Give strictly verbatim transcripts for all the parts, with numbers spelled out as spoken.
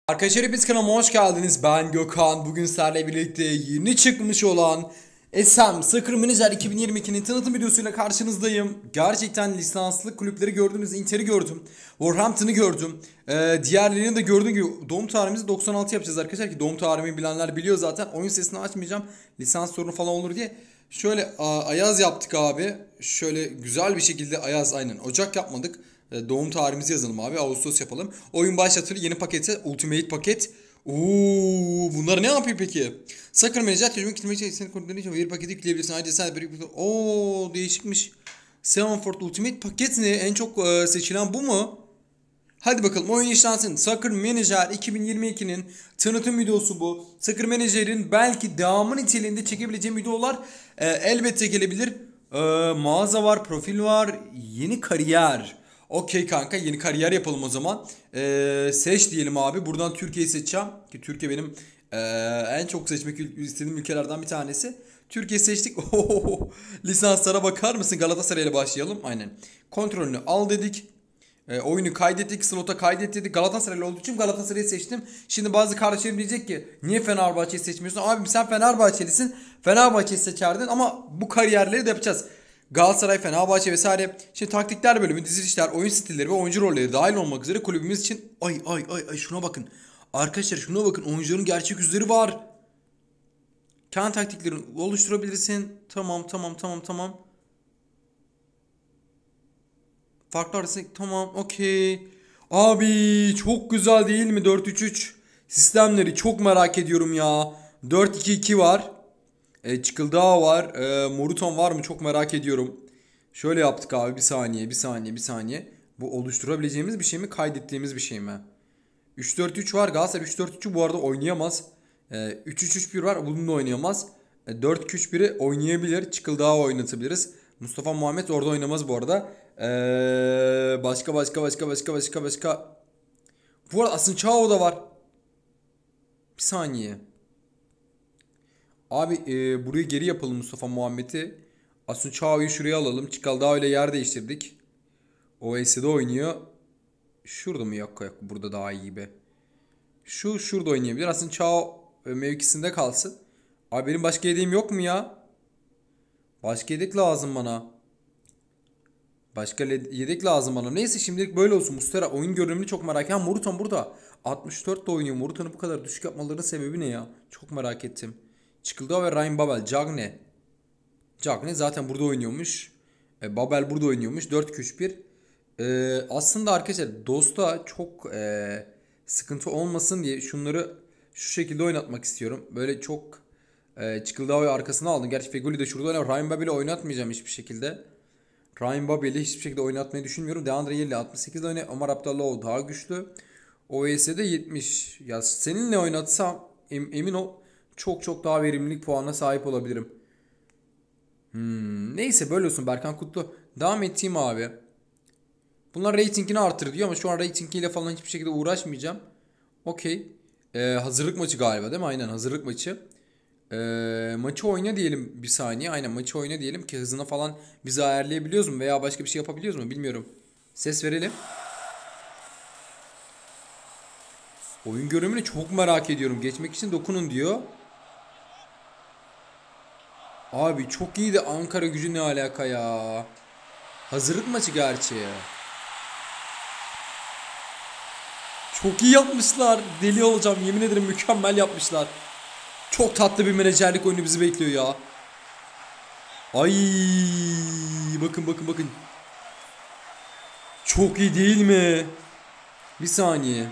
Arkadaşlar hepiniz kanalıma hoş geldiniz. Ben Gökhan. Bugün sizlerle birlikte yeni çıkmış olan S M Soccer Manager iki bin yirmi ikinin tanıtım videosuyla karşınızdayım. Gerçekten lisanslı kulüpleri gördünüz. Inter'i gördüm. Wolverhampton'ı gördüm. Ee, diğerlerini de gördüğüm gibi doğum tarihimizi doksan altı yapacağız arkadaşlar ki doğum tarihimi bilenler biliyor zaten. Oyun sesini açmayacağım. Lisans sorunu falan olur diye. Şöyle a, Ayaz yaptık abi. Şöyle güzel bir şekilde Ayaz, aynen. Ocak yapmadık. E, Doğum tarihimizi yazalım abi. Ağustos yapalım. Oyun başlatır. Yeni paketi. Ultimate paket. Ooo, bunlar ne yapıyor peki? Soccer Manager tecrübe kitabı için senin kodlarını için bir paketi yükleyebilirsin. Ayrıca sen bir ooo değişikmiş. Sevenford Ultimate paket ne? En çok e, seçilen bu mu? Hadi bakalım oyun işlensin. Soccer Manager iki bin yirmi ikinin tanıtım videosu bu. Soccer Manager'in belki devamı niteliğinde çekebileceğim videolar e, elbette gelebilir. E, mağaza var, profil var, yeni kariyer. Okey kanka, yeni kariyer yapalım o zaman. E, seç diyelim abi. Buradan Türkiye'yi seçeceğim. Ki Türkiye benim e, en çok seçmek istediğim ülkelerden bir tanesi. Türkiye seçtik. Ohoho. Lisanslara bakar mısın? Galatasaray ile başlayalım. Aynen. Kontrolünü al dedik. E, oyunu kaydettik, slota kaydettik. Galatasaraylı olduğu için Galatasaray'ı seçtim. Şimdi bazı kardeşlerim diyecek ki niye Fenerbahçe'yi seçmiyorsun? Abi sen Fenerbahçelisin. Fenerbahçe'yi seçerdin ama bu kariyerleri de yapacağız. Galatasaray, Fenerbahçe vesaire. Şimdi taktikler bölümü, dizilişler, oyun stilleri ve oyuncu rolleri dahil olmak üzere kulübümüz için ay ay ay ay şuna bakın. Arkadaşlar şuna bakın, oyuncuların gerçek yüzleri var. Kendi taktiklerini oluşturabilirsin. Tamam tamam tamam tamam. Farklı arası tamam, okey. Abi çok güzel değil mi dört üç üç? Sistemleri çok merak ediyorum ya. dört iki iki var. E, Çıkıldağ var. E, Moruton var mı çok merak ediyorum. Şöyle yaptık abi, bir saniye bir saniye bir saniye. Bu oluşturabileceğimiz bir şey mi, kaydettiğimiz bir şey mi? üç dört üç var. Galatasaray üç dört üçü bu arada oynayamaz. E, üç üç üç bir var, bunun da oynayamaz. E, dört iki üç biri oynayabilir. Çıkıldağ oynatabiliriz. Mustafa Muhammed orada oynamaz bu arada. Ee, başka başka başka başka başka başka. Bu arada Asın Çao da var. Bir saniye. Abi e, burayı geri yapalım Mustafa Muhammed'i. Asun Çao'yu şuraya alalım. Çikaldao ile yer değiştirdik. O S'de oynuyor. Şurada mı? Yok yok, burada daha iyi gibi. Şu şurada oynayabilir. Asun Çao e, mevkisinde kalsın. Abi benim başka yedeğim yok mu ya? Başka yedek lazım bana. Başka yedek lazım bana. Neyse şimdilik böyle olsun. Mustera oyun görünümünü çok merak ediyorum. Morutan burada. altmış dört de oynuyor. Morutan'ı bu kadar düşük yapmalarının sebebi ne ya? Çok merak ettim. Çıkıldı ve Ryan Babel. Cagne. Cagne zaten burada oynuyormuş. E, Babel burada oynuyormuş. dört iki üç bir. E, aslında arkadaşlar Dost'a çok e, sıkıntı olmasın diye şunları şu şekilde oynatmak istiyorum. Böyle çok e, Çıkıldağ'ı arkasına aldım. Gerçi Feguli de şurada oynar. Ryan Babel'i oynatmayacağım hiçbir şekilde. Ryan Babel'i hiçbir şekilde oynatmayı düşünmüyorum. DeAndre Yelli altmış sekizde oynuyor. Omar Abdallah daha güçlü. O E S'de yetmiş. Ya seninle oynatsam em- emin ol çok çok daha verimlilik puanına sahip olabilirim. Hmm, neyse böyle olsun Berkan Kutlu. Devam edeyim abi. Bunlar ratingini artır diyor ama şu an ratingiyle falan hiçbir şekilde uğraşmayacağım. Okey. Ee, hazırlık maçı galiba değil mi? Aynen hazırlık maçı. Ee, maçı oyna diyelim bir saniye. Aynen maçı oyna diyelim ki hızını falan bizi ayarlayabiliyoruz mu veya başka bir şey yapabiliyoruz mu bilmiyorum. Ses verelim. Oyun görünümünü çok merak ediyorum. Geçmek için dokunun diyor. Abi çok iyi de Ankara Gücü ne alaka ya? Hazırlık maçı gerçi. Çok iyi yapmışlar. Deli olacağım yemin ederim, mükemmel yapmışlar. Çok tatlı bir menajerlik oyunu bizi bekliyor ya. Ay bakın bakın bakın. Çok iyi değil mi? Bir saniye.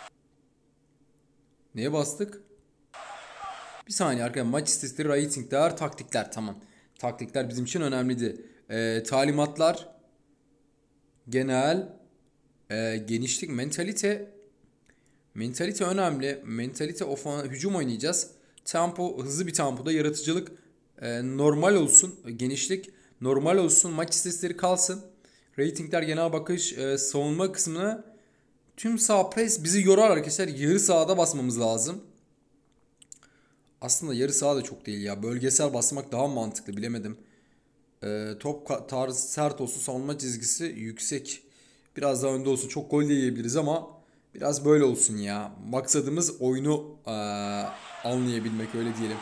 Neye bastık? Bir saniye arkadaşlar, maç istatistikleri, ratingler, taktikler, tamam. Taktikler bizim için önemliydi. Ee, talimatlar, genel, e, genişlik, mentalite. Mentalite önemli. Mentalite ofan, hücum oynayacağız. Tempo, hızlı bir tempoda yaratıcılık e, normal olsun. Genişlik normal olsun. Maç istatistikleri kalsın. Ratingler, genel bakış, e, savunma kısmına tüm sağ pres bizi yorar arkadaşlar. Yarı sahada basmamız lazım. Aslında yarı saha da çok değil ya. Bölgesel basmak daha mantıklı, bilemedim. Ee, top tarzı sert olsun. Savunma çizgisi yüksek. Biraz daha önde olsun. Çok gol de yiyebiliriz ama Biraz böyle olsun ya. Maksadımız oyunu eee, anlayabilmek, öyle diyelim.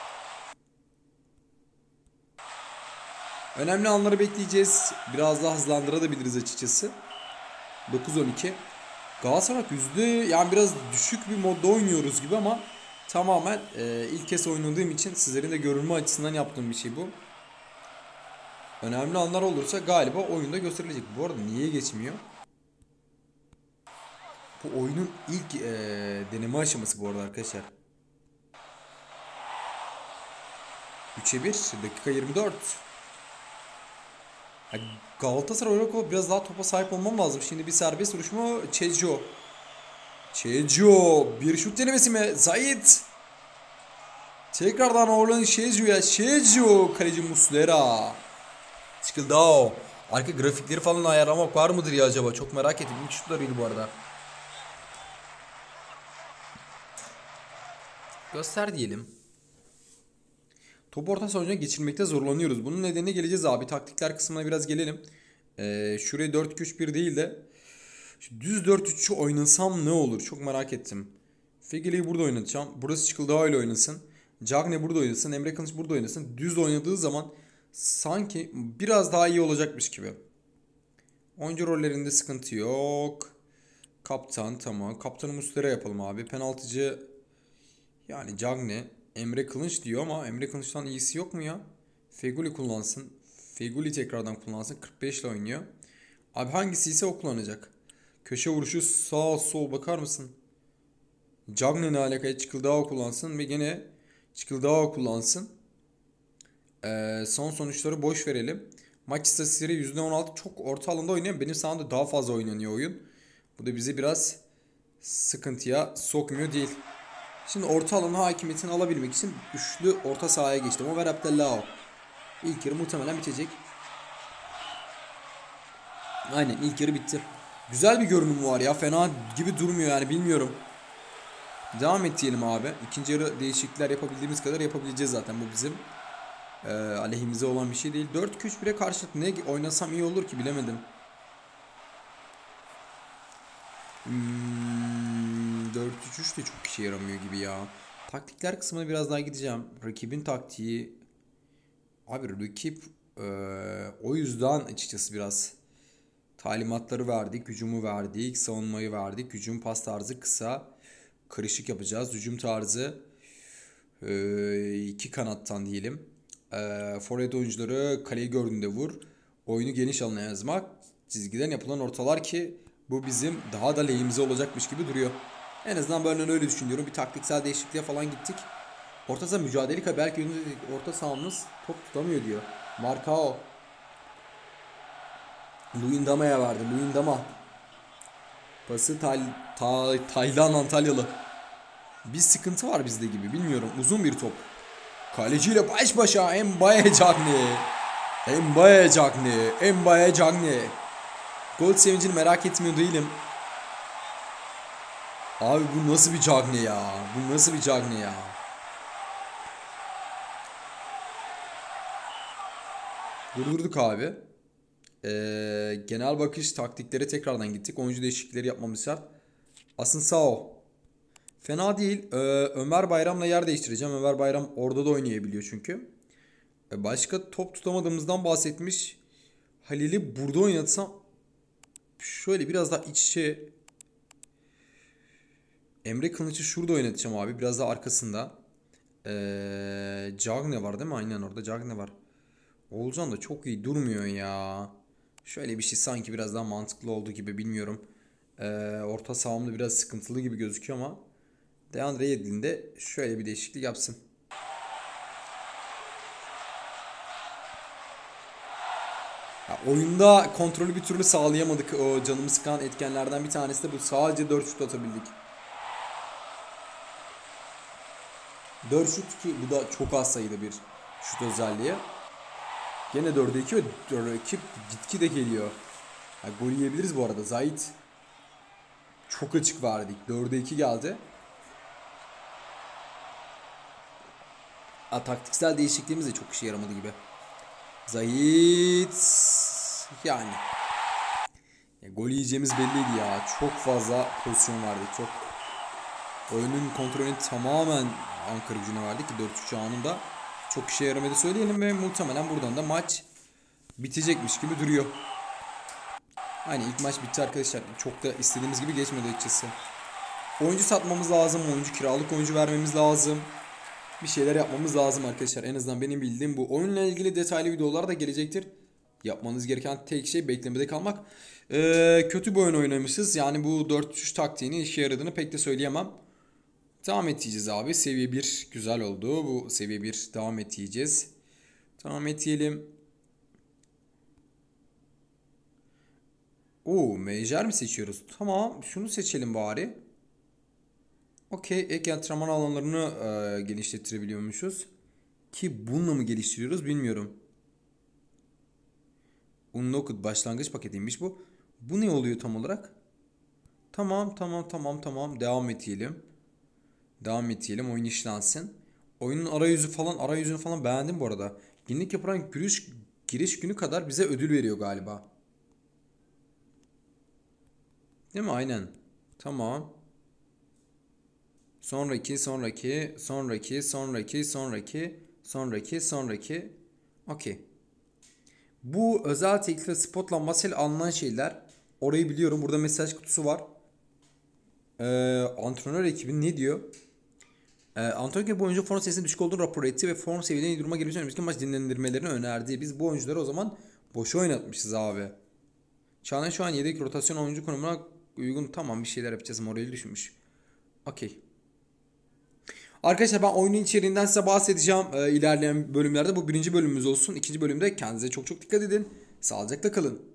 Önemli anları bekleyeceğiz. Biraz daha hızlandırabiliriz açıkçası. dokuz on iki. Galatasaray yüzde yani biraz düşük bir modda oynuyoruz gibi ama tamamen e, ilk kez oynadığım için sizlerin de görünme açısından yaptığım bir şey bu. Önemli anlar olursa galiba oyunda gösterilecek. Bu arada niye geçmiyor? Bu oyunun ilk e, deneme aşaması bu arada arkadaşlar. üçe bir, dakika yirmi dört. Yani Galatasaray olarak biraz daha topa sahip olmam lazım. Şimdi bir serbest vuruş mu? Çeco. Çeco. Bir şut denemesi mi? Zayit. Tekrardan Orlan Çeco'ya. Çeco. Kaleci Muslera. Çıkıldao. Arka grafikleri falan ayarlamak var mıdır ya acaba? Çok merak ettim. İlk şutlarıydı bu arada. Göster diyelim. Top orta sahaya geçirmekte zorlanıyoruz. Bunun nedenine geleceğiz abi. Taktikler kısmına biraz gelelim. Ee, şuraya dört iki üç bir değil de düz dört üçü oynasam ne olur? Çok merak ettim. Fegeli'yi burada oynatacağım. Burası Çıkıldao ile oynasın. Cagne burada oynasın. Emre Kılıç burada oynasın. Düz oynadığı zaman sanki biraz daha iyi olacakmış gibi. Oyuncu rollerinde sıkıntı yok. Kaptan tamam. Kaptanı Muslera yapalım abi. Penaltıcı yani Cagne. Emre Kılınç diyor ama Emre Kılınç'tan iyisi yok mu ya? Feguli kullansın. Feguli tekrardan kullansın. kırk beş ile oynuyor. Abi hangisi ise o kullanacak. Köşe vuruşu sağ sol bakar mısın? Cagne ne alakaya Çıkıldao kullansın ve gene Çıkıldao kullansın. Ee, son sonuçları boş verelim. Maç istatistikleri yüzde on altı çok orta alanda oynayan. Benim sahamda daha fazla oynanıyor oyun. Bu da bizi biraz sıkıntıya sokmuyor değil. Şimdi orta alana hakimiyetini alabilmek için üçlü orta sahaya geçtim. Over Abdellao. İlk yarı muhtemelen bitecek. Aynen ilk yarı bitti. Güzel bir görünüm var ya. Fena gibi durmuyor yani bilmiyorum. Devam et diyelim abi. İkinci yarı değişiklikler yapabildiğimiz kadar yapabileceğiz zaten. Bu bizim e, aleyhimize olan bir şey değil. dört iki üç bire karşılık ne oynasam iyi olur ki bilemedim. Hmm, dört üç üç de çok işe yaramıyor gibi ya. Taktikler kısmına biraz daha gideceğim. Rakibin taktiği. Abi rakip e, o yüzden açıkçası biraz talimatları verdik. Hücumu verdik. Savunmayı verdik. Hücum pas tarzı kısa. Karışık yapacağız. Hücum tarzı e, iki kanattan diyelim. E, forvet oyuncuları kaleyi gördüğünde vur. Oyunu geniş alana yazmak. Çizgiden yapılan ortalar ki bu bizim daha da lehimize olacakmış gibi duruyor. En azından ben öyle düşünüyorum. Bir taktiksel değişikliğe falan gittik. Orta saha mücadeleli belki orta sahamız top tutamıyor diyor. Marcao. Luyendama'ya verdi. Luyendama. Pası Tay Tay Taylan Antalyalı. Bir sıkıntı var bizde gibi. Bilmiyorum. Uzun bir top. Kaleciyle baş başa Mbaye Cagne. Mbaye Cagne. Mbaye Cagne. Gol sevincini merak etmiyor değilim. Abi bu nasıl bir Cagne ya? Bu nasıl bir Cagne ya? Durdurduk abi. Ee, genel bakış taktikleri tekrardan gittik. Oyuncu değişiklikleri yapmamız şart. Asensio. Fena değil. Ee, Ömer Bayram'la yer değiştireceğim. Ömer Bayram orada da oynayabiliyor çünkü. Ee, başka top tutamadığımızdan bahsetmiş. Halil'i burada oynatsam şöyle biraz daha iç içe. Emre Kılıç'ı şurada oynatacağım abi. Biraz daha arkasında. Ee, Cagne var değil mi? Aynen orada Cagne var. Oğulcan da çok iyi durmuyor ya. Şöyle bir şey sanki biraz daha mantıklı olduğu gibi bilmiyorum. Ee, orta sahamda biraz sıkıntılı gibi gözüküyor ama Deandre Yedlin de şöyle bir değişiklik yapsın. Ya oyunda kontrolü bir türlü sağlayamadık. O canımı sıkan etkenlerden bir tanesi de bu. Sadece dört şut atabildik. dört şut ki bu da çok az sayıda bir şut özelliği. Gene dörde iki ve rakip gitgide geliyor. Ya, gol yiyebiliriz bu arada. Zayit çok açık verdik. dörde iki geldi. A, taktiksel değişikliğimiz de çok işe yaramadı gibi. Zayit yani Ya, gol yiyeceğimiz belliydi ya. Çok fazla pozisyon verdik. Çok oyunun kontrolünü tamamen Ankara Gücü'ne verdik ki dört üç anında. Çok işe yaramadı söyleyelim ve muhtemelen buradan da maç bitecekmiş gibi duruyor. Hani ilk maç bitti arkadaşlar. Çok da istediğimiz gibi geçmedi açıkçası. Oyuncu satmamız lazım. Oyuncu kiralık oyuncu vermemiz lazım. Bir şeyler yapmamız lazım arkadaşlar. En azından benim bildiğim bu. Oyunla ilgili detaylı videolar da gelecektir. Yapmanız gereken tek şey beklemede kalmak. Ee, kötü bir oyun oynamışız. Yani bu dört üç taktiğinin işe yaradığını pek de söyleyemem. Devam edeceğiz abi. Seviye bir güzel oldu. Bu seviye bir devam edeceğiz. Devam edelim. Oo, menajer mi seçiyoruz? Tamam, şunu seçelim bari. Okey, ek antrenman alanlarını e, geliştirebiliyormuşuz. Ki bununla mı geliştiriyoruz bilmiyorum. Unlocked başlangıç paketiymiş bu. Bu ne oluyor tam olarak? Tamam tamam tamam tamam. Devam edelim. Devam edelim. Oyun işlensin. Oyunun arayüzü falan arayüzünü falan beğendim bu arada. Yenilik yapılan giriş, giriş günü kadar bize ödül veriyor galiba. Değil mi? Aynen. Tamam. Sonraki, sonraki, sonraki, sonraki, sonraki, sonraki, sonraki. Okey. Bu özel tekli spotla masel alınan şeyler. Orayı biliyorum. Burada mesaj kutusu var. Ee, antrenör ekibi ne diyor? Ee, antrenör ekibi bu oyuncu form seviyesinin düşük olduğunu rapor etti ve form seviyelerini duruma gelmesi önümüzdeki maç dinlendirmelerini önerdi. Biz bu oyuncuları o zaman boşa oynatmışız abi. Çağlayan şu an yedek rotasyon oyuncu konumuna uygun, tamam bir şeyler yapacağız. Morali düşmüş. Okey. Arkadaşlar ben oyunun içeriğinden size bahsedeceğim ee, ilerleyen bölümlerde. Bu birinci bölümümüz olsun. İkinci bölümde kendinize çok çok dikkat edin. Sağlıcakla kalın.